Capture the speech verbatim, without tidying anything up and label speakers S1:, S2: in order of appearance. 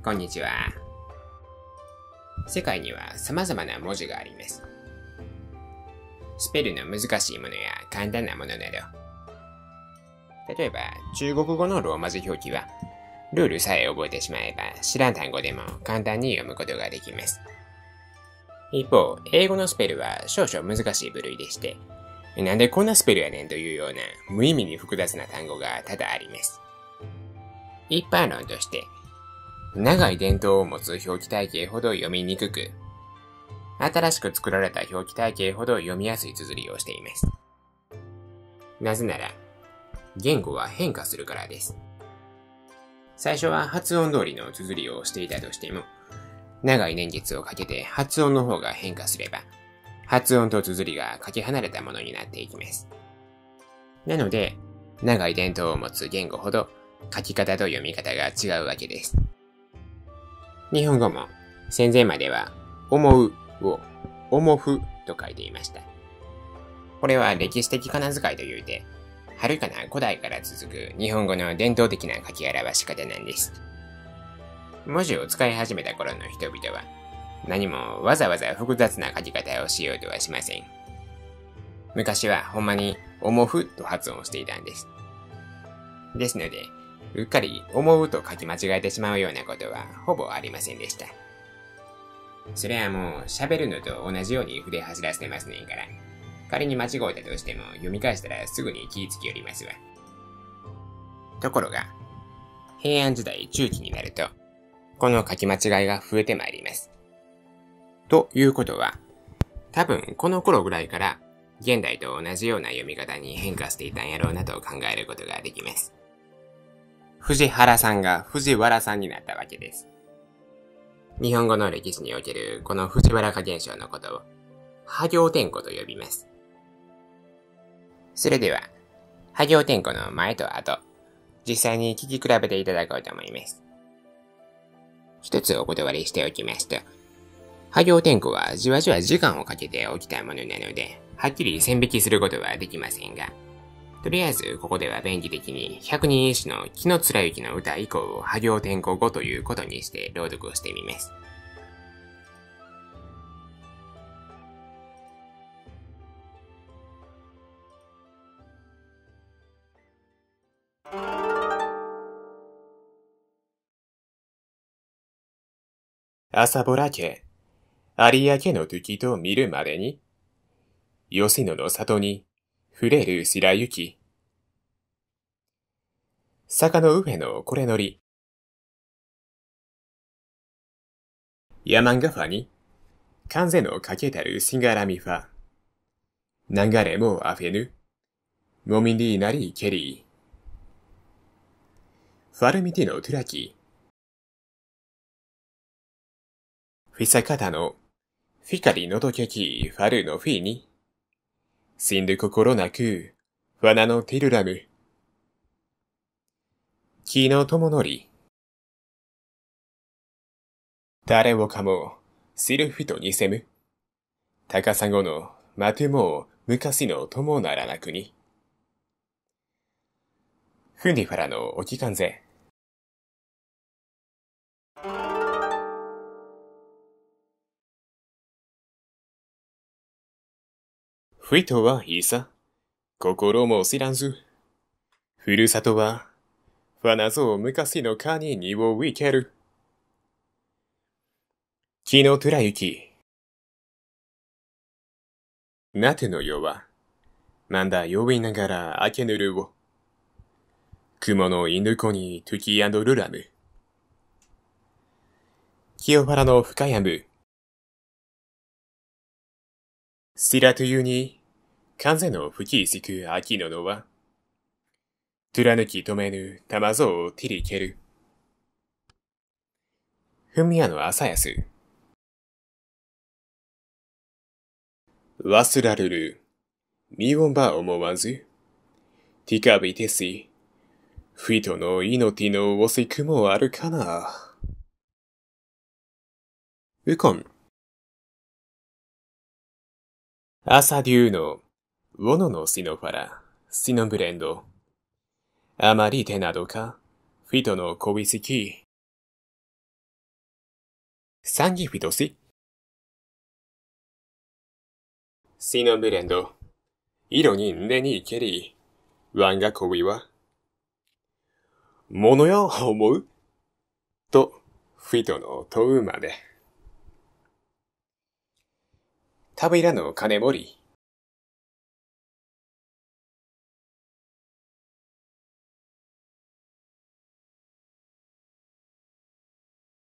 S1: こんにちは。世界には様々な文字があります。スペルの難しいものや簡単なものなど。例えば、中国語のローマ字表記は、ルールさえ覚えてしまえば知らん単語でも簡単に読むことができます。一方、英語のスペルは少々難しい部類でして、なんでこんなスペルやねんというような無意味に複雑な単語が多々あります。一般論として、長い伝統を持つ表記体系ほど読みにくく、新しく作られた表記体系ほど読みやすい綴りをしています。なぜなら、言語は変化するからです。最初は発音通りの綴りをしていたとしても、長い年月をかけて発音の方が変化すれば、発音と綴りがかけ離れたものになっていきます。なので、長い伝統を持つ言語ほど書き方と読み方が違うわけです。日本語も戦前までは思うを思ふと書いていました。これは歴史的仮名遣いというて、遥かな古代から続く日本語の伝統的な書き表し方なんです。文字を使い始めた頃の人々は、何もわざわざ複雑な書き方をしようとはしません。昔はほんまに思ふと発音していたんです。ですので、うっかり思うと書き間違えてしまうようなことはほぼありませんでした。それはもう喋るのと同じように筆走らせてますねんから、仮に間違えたとしても読み返したらすぐに気ぃつきよりますわ。ところが、平安時代中期になると、この書き間違いが増えてまいります。ということは、多分この頃ぐらいから現代と同じような読み方に変化していたんやろうなと考えることができます。藤原さんが藤原さんになったわけです。日本語の歴史におけるこの藤原化現象のことを、破行転呼と呼びます。それでは、破行転呼の前と後、実際に聞き比べていただこうと思います。一つお断りしておきますと、破行転呼はじわじわ時間をかけて起きたものなので、はっきり線引きすることはできませんが、とりあえずここでは便宜的に百人一首の紀貫之の歌以降を破行転呼語ということにして朗読をしてみます。朝ぼらけ、有明の月と見るまでに、吉野の里に触れる白雪。坂の上のこれ乗り。山んがファに、風のかけたるしがらみファ。流れもあふぬ、もみになりけり。ファルミティのトゥラキ。フィサカタの、フィカリのどけきファルのフィに、死んで心なく、ファナのティルラム。木の友のり。誰をかも、知る人にせむ。高砂の、まても、昔の友ならなくに。ふにファラのおきかんぜ。人はいいさ。心も知らんず。ふるさとは、ファナゾ昔のカニにをいける。木の貫之。なての世は、まんだ酔いながら明けぬるを。雲の犬子に時やどるらむ。清原の深やむ。白とゆに、風の吹きしく秋ののは、貫き止めぬ玉ぞをてりける。ふみやの朝やす。忘らるる、みおんば思わず、てかびてし、人の命のおせくもあるかな。うこん。朝竜の、ウォノのシノファラ、シノブレンド。あまりてなどか、フィトのこびすき。 サンギフィドシ。シノブレンド。色にんでにいけり。ワンが恋は。ものや思うと、フィトの問うまで。タブイラの金森。